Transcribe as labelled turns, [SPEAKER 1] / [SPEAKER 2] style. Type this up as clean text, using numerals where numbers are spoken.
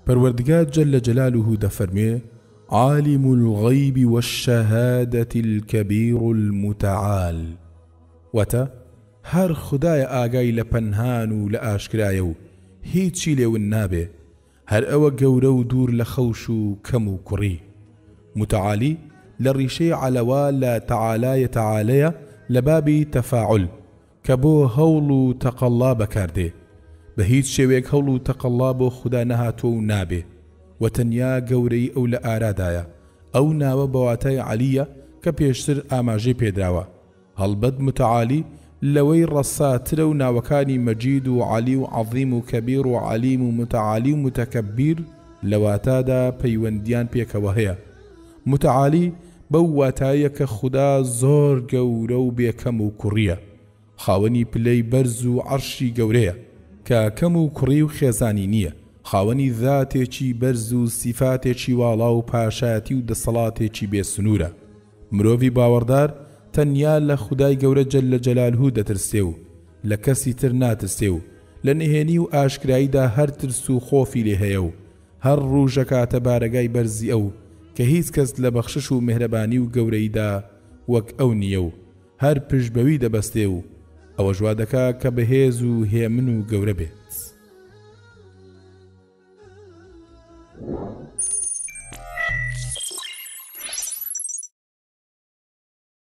[SPEAKER 1] پروردگار جل جلاله دفرمي عالم الغيب والشهادة الكبير المتعال وتا هر خدای ئاگای لە پەنهان و لە ئاشکرایە و هیچی لێون نابێ، هەر ئەوە گەورە و دوور لە خەوش و کەم و کوڕی. متعالی لە ڕیشەی عەلەوە لە تەعالایە تەعالەیە لە بابی تەفاعل کە بۆ هەوڵ و تەقەڵا بەکاردێ، بە هیچ شێوەیەک هەوڵ و تەقەڵا بۆ خوددا نەهاتووە و نابێ، و تەنیا گەورەی ئەو لە ئارادایە. ئەو ناوە بەواتای عەلیە کە پێشتر ئاماژەی پێدراوە. هەڵبەت متعالی لەوەی ڕەساترە و ناوەکانی مەجید و عەلی و عەظیم و کەبیر و عەلیم و متعالی و متەکەبیر لە واتادا پەیوەندیان پێکەوە هەیە. متعالی بەو واتایە کە خوددا زۆر گەورە و بێکەم و کوڕیە، خاوەنی پلەی بەرز و عەرشی گەورەیە کە کەم و کوڕی و خێزانی نییە، خاوەنی ذاتێکی بەرز و سیفاتێکی واڵا و پاشایەتی و دەسەڵاتێکی بێسنوورە. مرۆڤی باوەڕدار تەنیا لە خودای گەورە جەلە جەلالهو دەترسێ و لە کەسی تر ناترسێ و لە نهێنی و ئاشکراییدا هەر ترس و خۆفی لێ هەیە و هەر ڕوژە کاتە بارەگای بەرزی ئەو کە هیچ کەس لە بەخشش و مهرەبانی و گەورەیدا وەک ئەو نییە و هەر پشت بەوی دەبەستێ و ئەوە ژوا دەکا کە بەهێز و هێمن و گەورە بێت.